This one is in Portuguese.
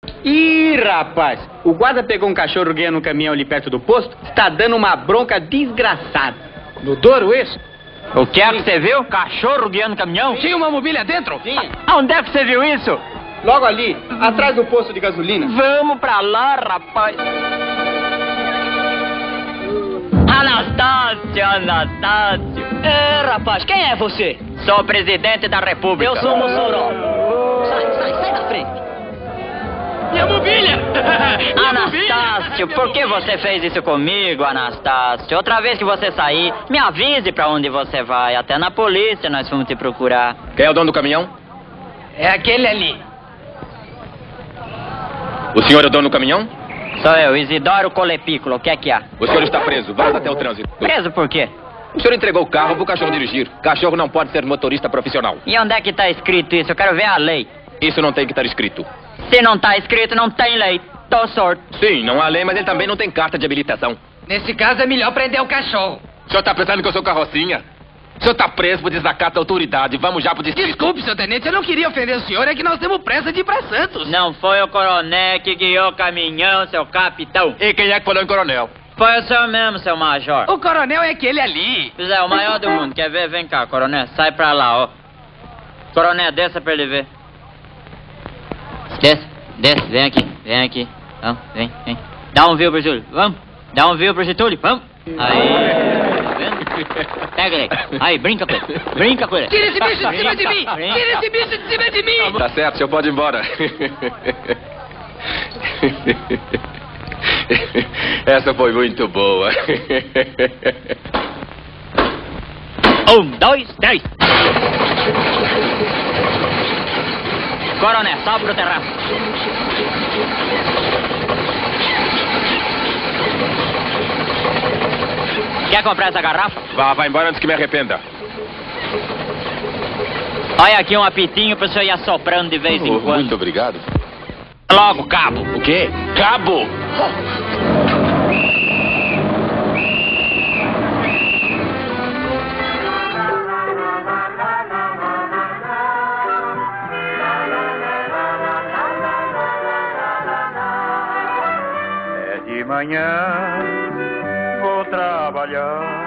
Ih, rapaz, o guarda pegou um cachorro guia no caminhão ali perto do posto, está dando uma bronca desgraçada. No Douro, isso? O que é que você viu? Cachorro guiando caminhão? Tinha uma mobília dentro? Tinha. Onde é que você viu isso? Logo ali, atrás do posto de gasolina. Vamos pra lá, rapaz. Anastácio. É, rapaz, quem é você? Sou o presidente da República. Eu sou o Mossoró. Sai da frente. Minha mobília! Anastácio, por que você fez isso comigo, Anastácio? Outra vez que você sair, me avise pra onde você vai. Até na polícia nós fomos te procurar. Quem é o dono do caminhão? É aquele ali. O senhor é o dono do caminhão? Sou eu, Isidoro Colepículo. O que é que há? O senhor está preso. Vamos até o trânsito. Preso por quê? O senhor entregou o carro para o cachorro dirigir. Cachorro não pode ser motorista profissional. E onde é que tá escrito isso? Eu quero ver a lei. Isso não tem que estar escrito. Se não tá escrito, não tem lei. Tô sorte. Sim, não há lei, mas ele também não tem carta de habilitação. Nesse caso é melhor prender o cachorro. O senhor está pensando que eu sou carrocinha? O senhor está preso por desacato da autoridade. Vamos já pro distrito. Desculpe, seu tenente, eu não queria ofender o senhor, é que nós temos pressa de ir pra Santos. Não foi o coronel que guiou o caminhão, seu capitão. E quem é que falou em coronel? Foi o senhor mesmo, seu major. O coronel é aquele ali. Zé, o maior do mundo. Quer ver? Vem cá, coronel. Sai pra lá, ó. Coronel, desça pra ele ver. Desce. Vem aqui. Vamos, vem. Dá um viu pro Júlio. Vamos. Dá um viu pro Getúlio. Vamos. Aí. Tá vendo? Pega ele. Aí, brinca com ele. Tira esse bicho de cima de mim! Tira esse bicho de cima de mim! Tá certo, o senhor pode ir embora. Essa foi muito boa. 1, 2, 3. Coronel, sobe pro terraço. Quer comprar essa garrafa? Vai embora antes que me arrependa. Olha aqui um apitinho pro senhor ir assoprando de vez em quando. Muito obrigado. Logo, cabo. O quê? Cabo! É de manhã, vou trabalhar.